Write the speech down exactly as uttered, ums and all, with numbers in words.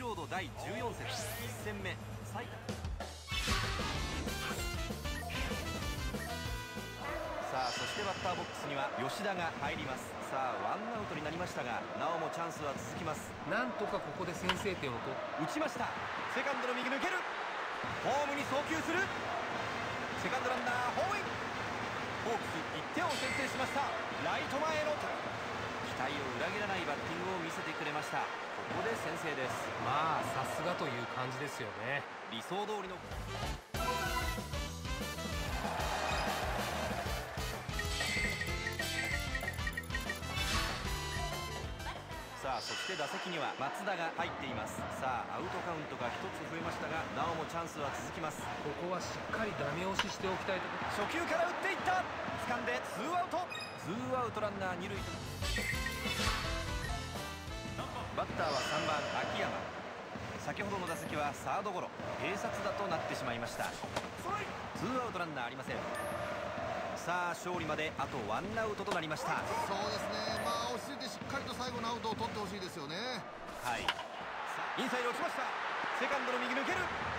ロードだいじゅうよん節いっ戦目埼玉。さあそしてバッターボックスには吉田が入ります。さあワンアウトになりましたがなおもチャンスは続きます。 なんとかここで先制点を取打ちました。セカンドの右抜ける。ホームに送球する。セカンドランナーホームイン。ホークスいってんを先制しました。ライト前への期待を裏切らないバッティングを見せてくれました。ここで先制です。 まあさすがという感じですよね。 理想通りのさあそして打席には松田が入っています。さあアウトカウントがひとつ増えましたがなおもチャンスは続きます。 ここはしっかりダメ押ししておきたいところ。 初球から打っていった。掴んでツーアウト。ツーアウトランナー二塁とバッターはさんばん秋山。先ほどの打席はサードゴロ併殺打となってしまいました。ツーアウトランナーありません。さあ勝利まであとワンアウトとなりました。 そうですね、まあ落ち着いてしっかりと最後のアウトを取ってほしいですよね。 はい、インサイド落ちました。セカンドの右抜ける。